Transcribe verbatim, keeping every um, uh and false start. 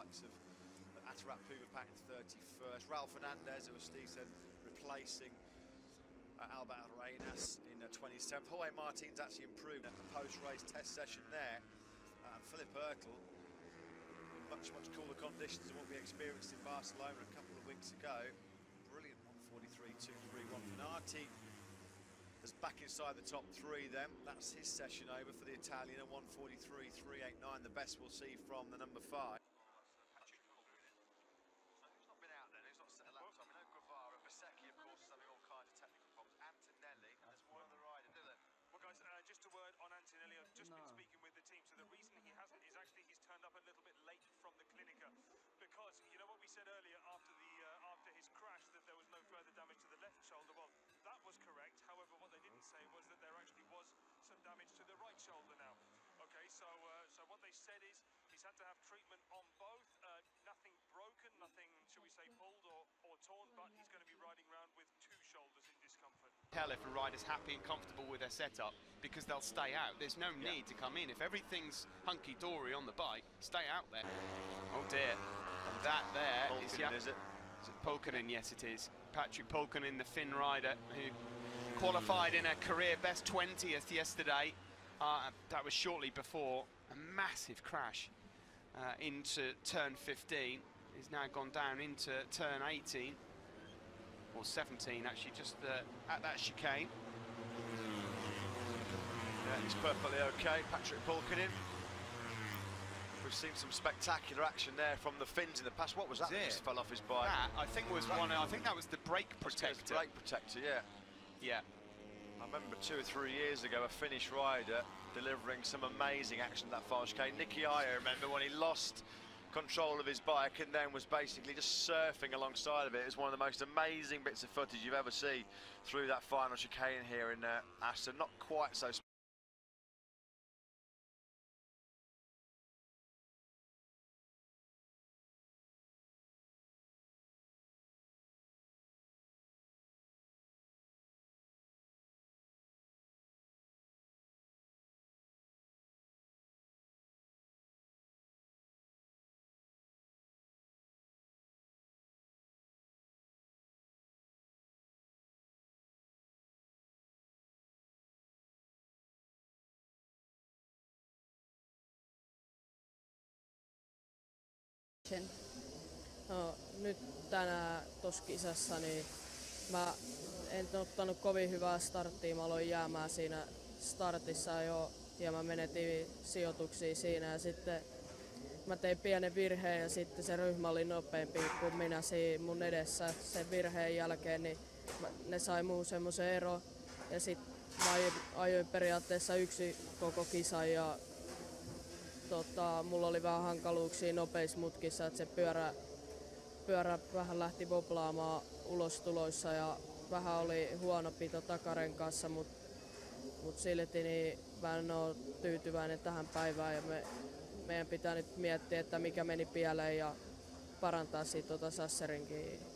likes of Atarat Puvapak in thirty-first, Raul Fernandez, who as Steve said, replacing uh, Albert Arenas in uh, twenty-seventh. Jorge Martin's actually improved at the post-race test session there. Uh, and Philip Ertl, in much, much cooler conditions than what we experienced in Barcelona a couple of weeks ago. Brilliant one forty-three two thirty-one. Finati is back inside the top three then. That's his session over for the Italian, a one forty-three three eighty-nine, the best we'll see from the number five. Set a lap time. We know Guevara, Bezzecchi, of course, is having all kinds of technical problems. Antonelli, and there's one other rider, Dylan. Well, guys, uh, just a word on Antonelli. I've just no. been speaking with the team, so the reason he hasn't is actually he's turned up a little bit late from the Clinica, because you know what we said earlier after the uh, after his crash that there was no further damage to the left shoulder. Well, that was correct. However, what they didn't say was that there actually was some damage to the right shoulder now. Okay, so uh, so what they said is he's had to have treatment on both. Uh, nothing broken, nothing, shall we say, pulled or, or torn, but he's going to be riding around with two shoulders in discomfort. Tell if a rider's happy and comfortable with their setup, because they'll stay out. There's no need yeah. to come in. If everything's hunky-dory on the bike, stay out there. Oh dear. And that there Pulkkinen, is, yeah, is it? Is it Pulkkinen? Yes, it is. Patrik Pulkkinen, the Finn rider, who qualified in a career best twentieth yesterday. Uh, that was shortly before a massive crash uh, into turn fifteen. He's now gone down into turn eighteen, or seventeen actually, just uh, at that chicane. Yeah, he's perfectly okay, Patrik Pulkkinen. We've seen some spectacular action there from the Finns in the past. What was that that just fell off his bike? That, I think was one. I think that was the brake protector. Brake protector, yeah. Yeah. I remember two or three years ago a Finnish rider delivering some amazing action that final chicane. Nicky I remember when he lost control of his bike and then was basically just surfing alongside of it. It's one of the most amazing bits of footage you've ever seen through that final chicane here in uh, Assen. Not quite so No, nyt tänään tuossa kisassa niin mä en ottanut kovin hyvää starttia. Mä aloin jäämään siinä startissa jo ja mä menetin sijoituksia siinä ja sitten mä tein pienen virheen ja sitten se ryhmä oli nopeampi kuin minä siinä mun edessä sen virheen jälkeen, niin ne sai muun semmoisen ero ja sitten mä ajoin periaatteessa yksi koko kisan ja Tota, mulla oli vähän hankaluuksia nopeissa mutkissa, että se pyörä, pyörä vähän lähti voblaamaan ulostuloissa ja vähän oli huono pito takarenkaassa, mutta mut silti niin mä en ole tyytyväinen tähän päivään ja me, meidän pitää nyt miettiä, että mikä meni pieleen ja parantaa siitä tota Sasserinkin